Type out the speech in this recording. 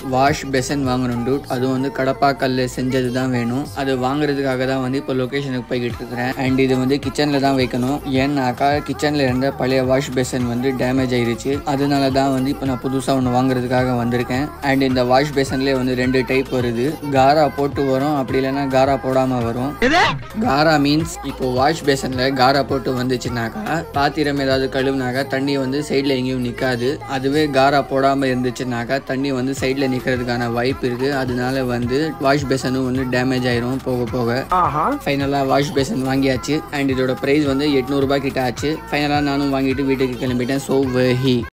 Wash Besant வாங்கணும் dude. அது வந்து கடப்பாக்கல்ல செஞ்சது தான் வேணும். அது வாங்குறதுக்காக தான் வந்து இப்போ லொக்கேஷனுக்கு போய்கிட்டு இருக்கிறேன். அண்ட் இது வந்து கிச்சனில் தான் வைக்கணும். ஏன்னாக்கா கிச்சனில் இருந்த பழைய வாஷ் பெசன் வந்து டேமேஜ் ஆயிருச்சு. அதனால தான் வந்து இப்போ நான் புதுசாக ஒன்று வாங்குறதுக்காக வந்திருக்கேன். அண்ட் இந்த வாஷ் பெசன்லேயே வந்து 2 டைப் வருது. காரா போட்டு வரும், அப்படி இல்லைன்னா காரா போடாமல் வரும். காரா மீன்ஸ் இப்போ வாஷ் பேசனில் காரா போட்டு வந்துச்சுனாக்கா பாத்திரம் ஏதாவது கழுவுனாக்கா தண்ணி வந்து சைடில் எங்கேயும் நிற்காது. அதுவே காரா போடாமல் இருந்துச்சுனாக்கா தண்ணி வந்து சைடில் நிற்கிறதுக்கான வாய்ப்பு இருக்குது. அதனால வந்து வாஷ் பேசனும் வந்து டேமேஜ் ஆயிரும் போக போக. ஃபைனலாக வாஷ் பேசன் வாங்கியாச்சு. அண்ட் இதோட ப்ரைஸ் வந்து 800 ரூபாய் கிட்ட ஆச்சு. ஃபைனலாக நானும் வாங்கிட்டு வீட்டுக்கு கிளம்பிட்டேன். ஸோ வெஹி